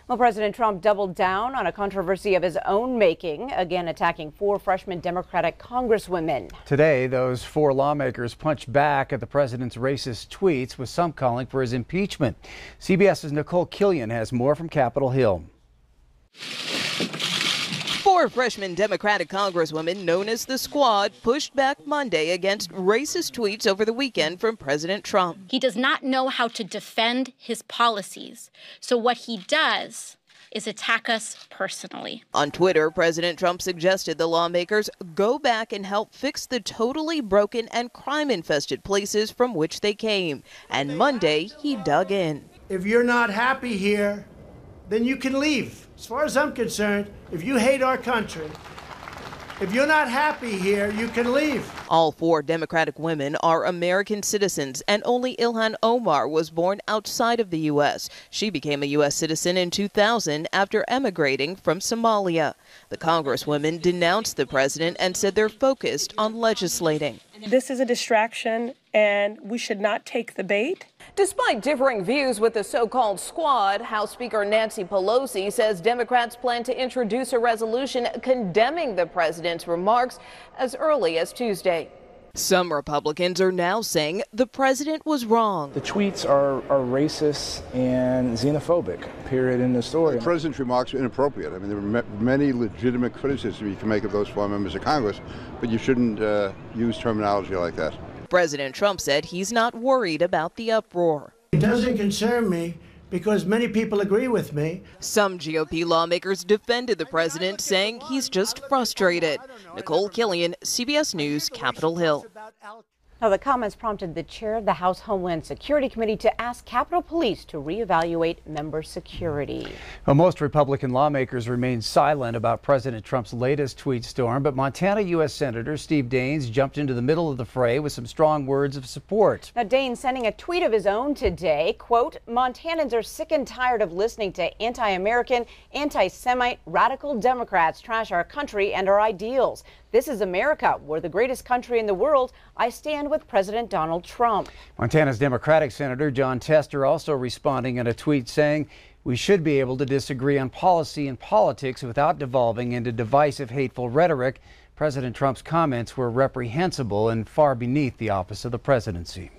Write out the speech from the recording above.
Well, President Trump doubled down on a controversy of his own making, again attacking 4 freshman Democratic congresswomen. Today, those 4 lawmakers punched back at the president's racist tweets, with some calling for his impeachment. CBS's Nicole Killian has more from Capitol Hill. 4 freshman Democratic congresswomen known as the Squad pushed back Monday against racist tweets over the weekend from President Trump. He does not know how to defend his policies. So what he does is attack us personally. On Twitter, President Trump suggested the lawmakers go back and help fix the totally broken and crime-infested places from which they came. And Monday, he dug in. If you're not happy here, then you can leave. As far as I'm concerned, if you hate our country, if you're not happy here, you can leave. All 4 Democratic women are American citizens, and only Ilhan Omar was born outside of the U.S. She became a U.S. citizen in 2000 after emigrating from Somalia. The congresswomen denounced the president and said they're focused on legislating. This is a distraction, and we should not take the bait. Despite differing views with the so-called Squad, House Speaker Nancy Pelosi says Democrats plan to introduce a resolution condemning the president's remarks as early as Tuesday. Some Republicans are now saying the president was wrong. The tweets are racist and xenophobic, period, in the story. The president's remarks are inappropriate. I mean, there are many legitimate criticisms you can make of those 4 members of Congress, but you shouldn't use terminology like that. President Trump said he's not worried about the uproar. It doesn't concern me because many people agree with me. Some GOP lawmakers defended the president, saying he's just frustrated. Nicole Killian, CBS News, Capitol Hill. Now, the comments prompted the chair of the House Homeland Security Committee to ask Capitol Police to reevaluate member security. Well, most Republican lawmakers remain silent about President Trump's latest tweet storm, but Montana U.S. Senator Steve Daines jumped into the middle of the fray with some strong words of support. Now, Daines sending a tweet of his own today, quote, "Montanans are sick and tired of listening to anti-American, anti-Semite, radical Democrats trash our country and our ideals. This is America. We're the greatest country in the world. I stand with President Donald Trump." Montana's Democratic Senator Jon Tester also responding in a tweet saying, "We should be able to disagree on policy and politics without devolving into divisive, hateful rhetoric. President Trump's comments were reprehensible and far beneath the office of the presidency."